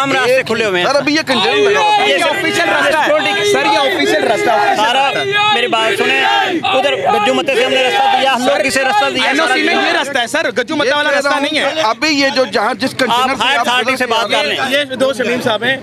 तमाम रास्ते खुले हुए हैं सर। अभी ये कंटेनर लगा हुआ है, ये ऑफिशियल रास्ता है सर, ये ऑफिशियल रास्ता है सारा। मेरी बात सुने, उधर गज्जू मत्ते से हमने रास्ता दिया, हम लोग किसे रास्ता दिया? एनओसी में ये रास्ता है सर, गज्जू मत्ता वाला रास्ता नहीं है। अभी ये जो जहाँ जिस कंटेनर आप हायर अथॉरिटी से बात कर लें। ये दो शमीम साहब हैं,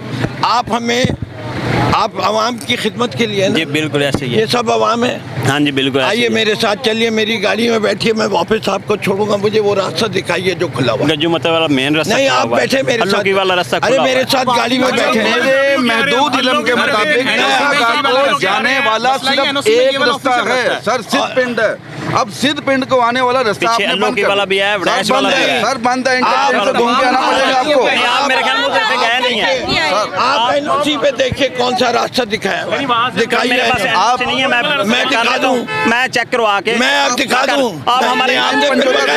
आप आवाम की खिदमत के लिए ना, जी बिल्कुल ऐसे ही है। ये सब आवाम है। हाँ जी बिल्कुल। आइए मेरे साथ चलिए, मेरी गाड़ी में बैठिए, मैं वापस आपको छोड़ूंगा। मुझे वो रास्ता दिखाइए जो खुला हुआ। गज्जू मत्ते वाला मेन रास्ता नहीं, आप बैठे मेरे साथ वाला रास्ता। अरे मेरे साथ गाड़ी में बैठे। मेरे महदूद इल्म के मुताबिक को जाने वाला सिर्फ एक रास्ता है सर, सिद्ध पिंड है। अब सिद्ध पिंड को आने वाला रास्ता आपने बंद कर वाला भी है, सर बंद है, सर बंद है। इंटरनेट से घूम के आना पड़ेगा आपको। आप मेरे ख्याल में उधर गए नहीं है। आप एनओसी पे देखिए कौन सा रास्ता दिखाया हुआ है, दिखाइए। आप नहीं है, मैं दिखा दूं, मैं चेक करवा के मैं आप दिखा दूं। आप हमारे आपने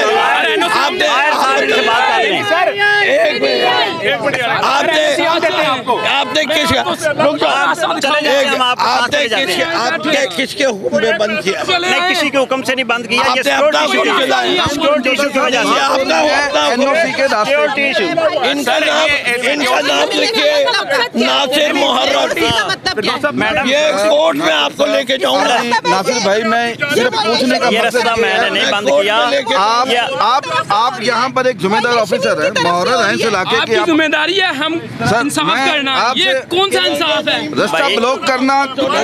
किसके हुक्म में बंद किया? नहीं, किसी के हुक्म से नहीं बंद किया। ये सिक्योरिटी इशू की वजह से एनओसी के रास्ते। इनका नाम लिखिए नासिर मुहर्रम। मैडम ये कोर्ट में आपको लेके जाऊंगा। नासिर भाई, मैं सिर्फ पूछने का रास्ता मैंने नहीं बंद किया। आप यहाँ पर एक जिम्मेदार ऑफिसर है, मुहर्रर है इस इलाके के। जिम्मेदारी है हम इंसाफ करना। ये कौन सा इंसाफ है? रास्ता ब्लॉक करना,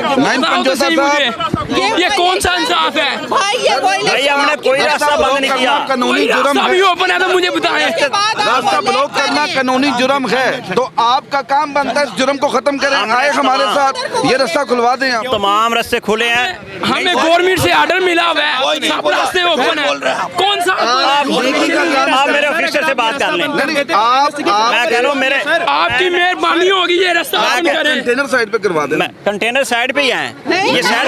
ये कौन सा इंसाफ है? भाई हमने कोई रास्ता बंद नहीं किया। कानूनी जुर्म है। ओपन है तो मुझे बताएं। रास्ता ब्लॉक करना कानूनी जुर्म है, तो आपका काम बनता है इस जुर्म को खत्म करें। आए हमारे साथ, ये रास्ता खुलवा दें आप। तमाम रास्ते खुले हैं, हमें गवर्नमेंट से ऑर्डर मिला हुआ है, सब रास्ते ओपन है। कौन सा? आप मेरे ऑफिसर से बात कर लें। मैं कह रहा हूँ मेरे आपकी मेहरबानी होगी, ये रास्ता ओपन करें। कंटेनर साइड पे करवा दें। कंटेनर साइड पे ही है, ये साइड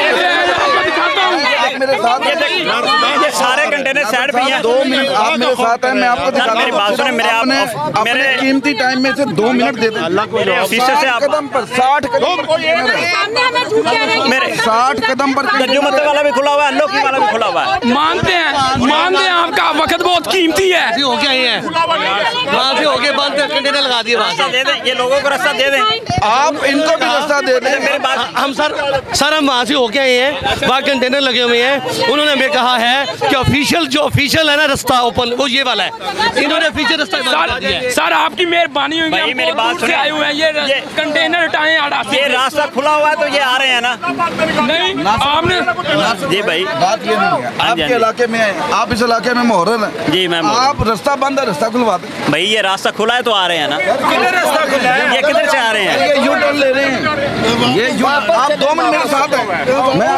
मेरे साथ ये सारे कंटेनर साइड पे हैं। 2 मिनट आप मेरे साथ हैं, मैं आपको दिखाता हूं। मेरी बात सुने, मेरे कीमती टाइम में से 2 मिनट दे दें। मेरे ऑफिसर से आप 60 कदम पर मेरे 60 कदम पर गज्जू मत्ते वाला भी खुला हुआ है, अल्लोकी वाला भी खुला हुआ है। मानते हैं आपका वक्त बहुत कीमती है। हो गया है वहाँ से होके बंद कंटेनर लगा दिए। रास्ता दे दें, ये लोगों को रास्ता दे दें। आप इनको भी रास्ता दे दें। मेरी बात हम सर हम वहाँ से होके आए हैं, वहाँ कंटेनर लगे हुए हैं। उन्होंने हमें कहा है कि ऑफिशियल है ना रास्ता ओपन, वो ये वाला है। इन्होंने ऑफिशियल रास्ता सर आपकी मेहरबानी होगी। भाई मेरी बात सुनिए, आए हुए हैं, ये कंटेनर हटाएं। ये रास्ता खुला हुआ है तो ये आ रहे हैं ना। नहीं आपने जी भाई, बात ये नहीं है, आपके इलाके में है, आप इस इलाके में मुहर्रर हैं। जी मैं आप रास्ता बंद है, रास्ता खुलवा दें। भाई ये रास्ता खुला है तो आ रहे हैं ना। रास्ता खुला है, ये किधर से आ रहे हैं? ये यू टर्न ले रहे हैं। ये आप 2 मिनट मेरे साथ हैं। मैं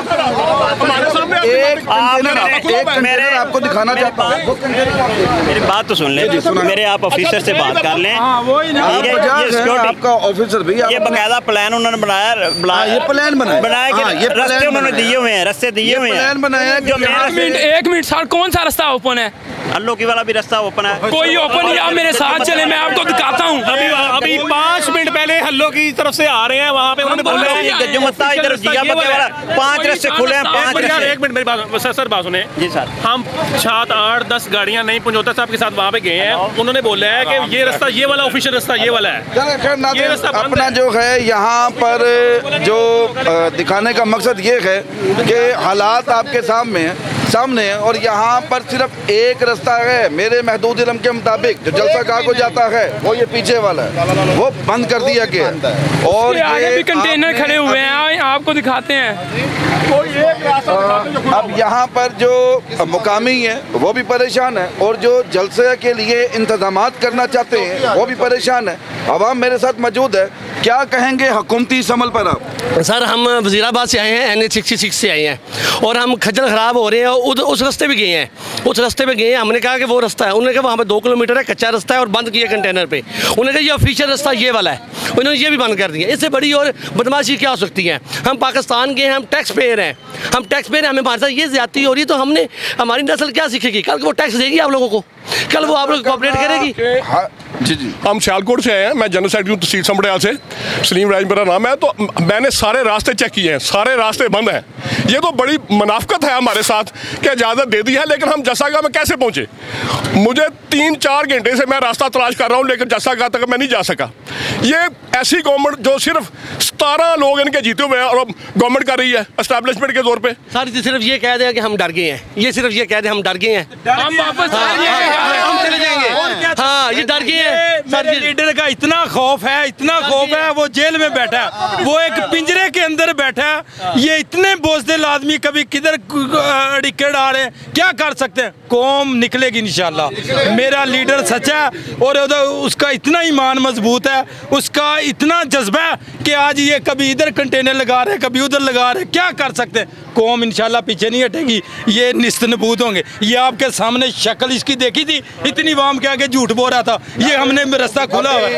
एक कंटेनर आपको दिखाना चाहता हूँ। मेरी बात तो सुन ले, मेरे आप ऑफिसर से बात कर लें। आपका ऑफिसर भी ये बकायदा प्लान उन्होंने बनाया, ये प्लान बनाया कि रास्ते उन्होंने दिए हुए हैं, रास्ते दिए हुए हैं। प्लान बनाया जो एक मिनट सर, कौन सा रास्ता ओपन है? अल्लोकी वाला भी रास्ता ओपन है। कोई ओपन नहीं, आप मेरे साथ चले, मैं आपको दिखाता हूँ। अभी 5 मिनट पहले हल्लो की तरफ से आ रहे हैं, वहाँ पे उन्होंने बोला है गज्जू मत्ता इधर जिया मत्ते वाला 5 रास्ते खुले हैं। 5 रास्ते। एक मिनट मेरी बात सर बात सुने जी सर। हम 7, 8, 10 गाड़ियाँ नहीं पंजोता साहब के साथ वहाँ पे गए हैं। उन्होंने बोला है कि ये रास्ता ये वाला ऑफिशियल रास्ता ये वाला है। अपना जो है यहाँ पर जो दिखाने का मकसद ये है कि हालात आपके सामने है और यहाँ पर सिर्फ एक रास्ता है। मेरे महदूद इल्म के मुताबिक जो जलसा गाह को जाता है वो ये पीछे वाला है, वो बंद कर दिया गया है। और आगे भी कंटेनर खड़े हुए हैं, आपको दिखाते हैं। अब यहाँ पर जो मुकामी है वो भी परेशान है और जो जलसे के लिए इंतजामात करना चाहते हैं वो भी परेशान है। अवाम मेरे साथ मौजूद है, क्या कहेंगे हुकूमती समल पर आप? सर हम वज़ीराबाद से आए हैं, NH66 से आए हैं और हम खज्जल ख़राब हो रहे हैं। उस रास्ते पे गए हैं, उस रास्ते पे गए हैं। हमने कहा कि वो रास्ता है, उन्होंने कहा वहाँ पे 2 किलोमीटर है, कच्चा रास्ता है और बंद किया कंटेनर पे। उन्होंने कहा ये ऑफिशियल रास्ता ये वाला है, उन्होंने ये भी बंद कर दिया। इससे बड़ी और बदमाशी क्या हो सकती है? हम पाकिस्तान के हैं, हम टैक्स पेयर हैं, हमें हमारे साथ ये ज्यादती हो रही है तो हमने हमारी नस्ल क्या सीखेगी? कल वो टैक्स देगी आप लोगों को? कल वो आप लोग कोऑपरेट करेगी? जी जी। हम सियालकोट से आए हैं, मैं जनरल सेक्रेटरी हूँ तहसील समड़ियाल से, सलीम राज मेरा नाम है। तो मैंने सारे रास्ते चेक किए हैं, सारे रास्ते बंद हैं। ये तो बड़ी मुनाफकत है हमारे साथ कि इजाज़त दे दी है, लेकिन हम जसागाह में कैसे पहुँचे? मुझे 3-4 घंटे से मैं रास्ता तलाश कर रहा हूँ, लेकिन जसागाह तक मैं नहीं जा सका। ये ऐसी गवर्नमेंट जो सिर्फ 17 लोग इनके जीते हुए हैं और गवर्नमेंट कर रही है एस्टैब्लिशमेंट के तौर पे। सर जी सिर्फ ये कह दें कि हम डर गए हैं, ये सिर्फ ये कह दें हम डर गए हैं, हम वापस हम चले जाएंगे। हाँ ये डर गए हैं। मेरे लीडर का इतना खौफ है, वो जेल में बैठा है, वो एक पिंजरे के अंदर बैठा है। ये इतने बोझदिल आदमी कभी किधर अड़िके डाले, क्या कर सकते हैं? कौम निकलेगी इंशाल्लाह। मेरा लीडर सच्चा है और उसका इतना ईमान मजबूत है, उसका इतना जज्बा है कि आज ये कभी इधर कंटेनर लगा रहे, कभी उधर लगा रहे, क्या कर सकते हैं? कौम इंशाल्लाह पीछे नहीं हटेगी, ये निस्तनबूत होंगे। ये आपके सामने शक्ल इसकी देखी थी, इतनी वाम के आगे झूठ बोल रहा था, ये हमने रास्ता खोला हुआ है।